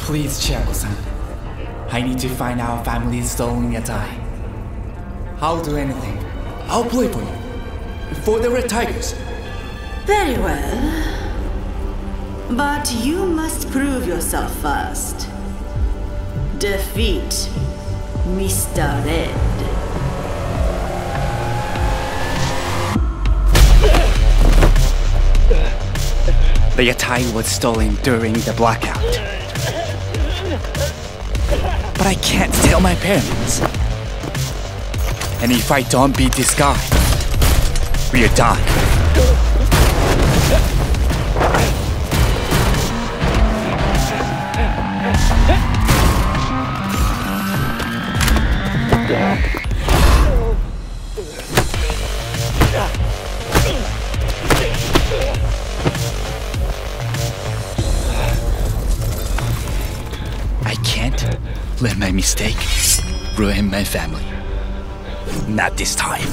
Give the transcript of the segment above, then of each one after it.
Please, Chiako-san. I need to find our family's stolen yatai. I'll do anything. I'll play for you. For the Red Tigers. Very well. But you must prove yourself first. Defeat Mr. Red. The yatai was stolen during the blackout. But I can't tell my parents. And if I don't beat this guy, we are done. I can't let my mistake ruin my family. Not this time.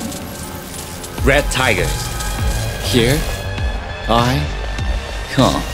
Red Tigers. Here I come.